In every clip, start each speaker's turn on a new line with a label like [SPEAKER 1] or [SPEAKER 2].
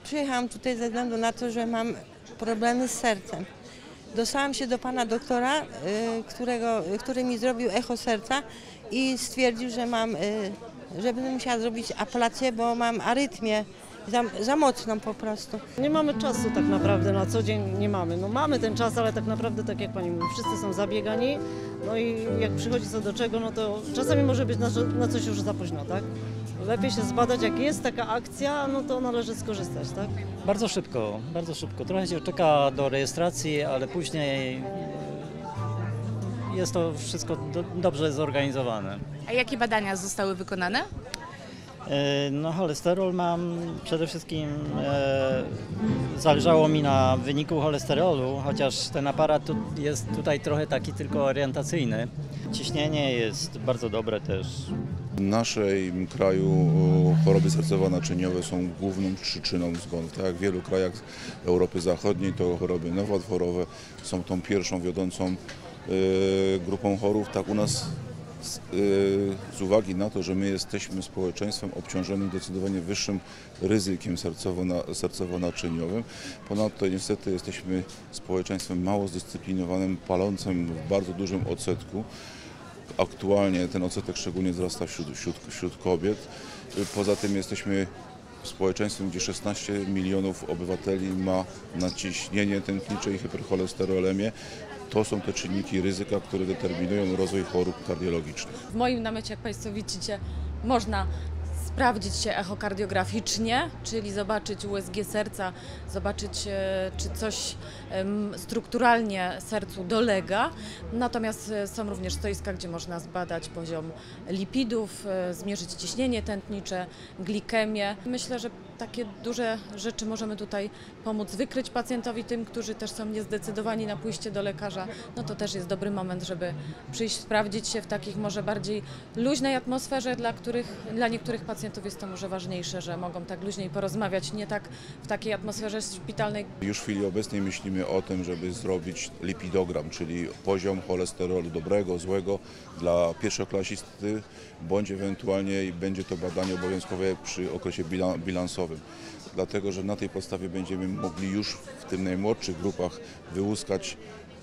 [SPEAKER 1] Przyjechałam tutaj ze względu na to, że mam problemy z sercem. Dostałam się do pana doktora, który mi zrobił echo serca i stwierdził, że będę musiała zrobić ablację, bo mam arytmię. Za mocną po prostu.
[SPEAKER 2] Nie mamy czasu tak naprawdę, na co dzień nie mamy. No mamy ten czas, ale tak naprawdę, tak jak pani mówi, wszyscy są zabiegani. No i jak przychodzi co do czego, no to czasami może być na coś już za późno, tak? Lepiej się zbadać, jak jest taka akcja, no to należy skorzystać, tak?
[SPEAKER 3] Bardzo szybko, bardzo szybko. Trochę się czeka do rejestracji, ale później jest to wszystko dobrze zorganizowane.
[SPEAKER 4] A jakie badania zostały wykonane?
[SPEAKER 3] No cholesterol mam przede wszystkim, zależało mi na wyniku cholesterolu, chociaż ten aparat jest tutaj trochę taki tylko orientacyjny. Ciśnienie jest bardzo dobre też.
[SPEAKER 5] W naszym kraju choroby sercowo-naczyniowe są główną przyczyną zgonów. Tak jak w wielu krajach Europy Zachodniej, to choroby nowotworowe są tą pierwszą wiodącą grupą chorób. Tak u nas z uwagi na to, że my jesteśmy społeczeństwem obciążonym zdecydowanie wyższym ryzykiem sercowo-naczyniowym. Ponadto niestety jesteśmy społeczeństwem mało zdyscyplinowanym, palącym w bardzo dużym odsetku. Aktualnie ten odsetek szczególnie wzrasta wśród kobiet. Poza tym jesteśmy społeczeństwem, gdzie 16 milionów obywateli ma nadciśnienie tętnicze i hipercholesterolemię. To są te czynniki ryzyka, które determinują rozwój chorób kardiologicznych.
[SPEAKER 6] W moim namiocie, jak Państwo widzicie, można sprawdzić się echokardiograficznie, czyli zobaczyć USG serca, zobaczyć, czy coś strukturalnie sercu dolega. Natomiast są również stoiska, gdzie można zbadać poziom lipidów, zmierzyć ciśnienie tętnicze, glikemię. Myślę, że takie duże rzeczy możemy tutaj pomóc wykryć pacjentowi, tym, którzy też są niezdecydowani na pójście do lekarza. No to też jest dobry moment, żeby przyjść, sprawdzić się w takich może bardziej luźnej atmosferze, dla niektórych pacjentów jest to może ważniejsze, że mogą tak luźniej porozmawiać, nie tak w takiej atmosferze szpitalnej.
[SPEAKER 5] Już w chwili obecnej myślimy o tym, żeby zrobić lipidogram, czyli poziom cholesterolu dobrego, złego dla pierwszoklasisty, bądź ewentualnie będzie to badanie obowiązkowe przy okresie bilansowym. Dlatego, że na tej podstawie będziemy mogli już w tym najmłodszych grupach wyłuskać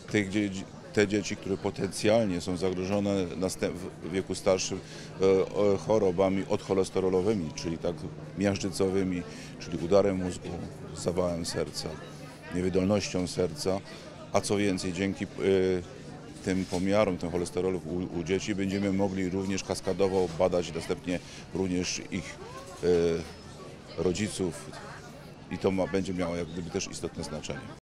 [SPEAKER 5] te dzieci, które potencjalnie są zagrożone w wieku starszym chorobami odcholesterolowymi, czyli tak miażdżycowymi, czyli udarem mózgu, zawałem serca, niewydolnością serca, a co więcej, dzięki tym pomiarom, tym cholesterolu u dzieci będziemy mogli również kaskadowo badać następnie również ich rodziców i to będzie miało jak gdyby też istotne znaczenie.